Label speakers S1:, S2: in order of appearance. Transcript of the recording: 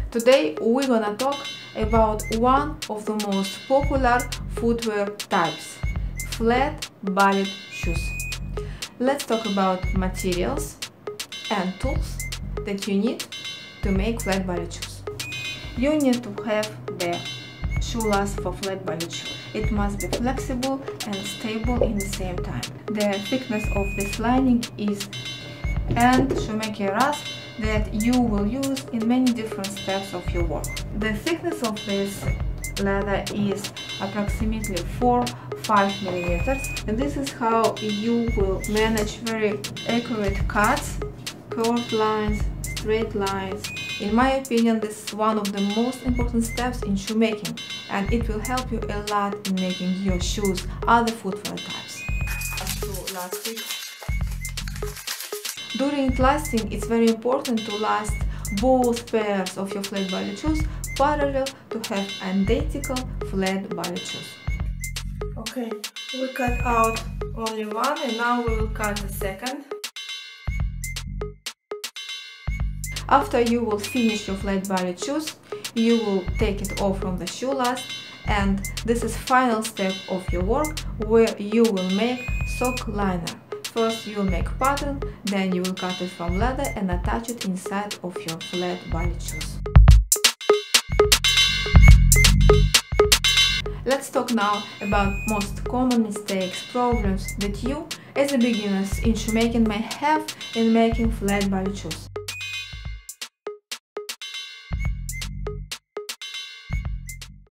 S1: Today we're gonna talk about one of the most popular footwear types, flat-bodied shoes. Let's talk about materials and tools that you need to make flat-bodied shoes. You need to have the shoe last for flat-bodied shoe. It must be flexible and stable in the same time. The thickness of this lining is and shoemaker rasp that you will use in many different steps of your work. The thickness of this leather is approximately 4-5 millimeters, and this is how you will manage very accurate cuts, curved lines, straight lines. In my opinion, this is one of the most important steps in shoemaking, and it will help you a lot in making your shoes other footwear types. During lasting, it's very important to last both pairs of your flat-bodied shoes parallel to have identical flat-bodied shoes. Okay, we cut out only one and now we will cut the second. After you will finish your flat-bodied shoes, you will take it off from the shoe last, and this is final step of your work where you will make sock liner. First you will make pattern, then you will cut it from leather and attach it inside of your flat-bodied shoes. Let's talk now about most common mistakes, problems that you as a beginners in shoemaking may have in making flat-bodied shoes.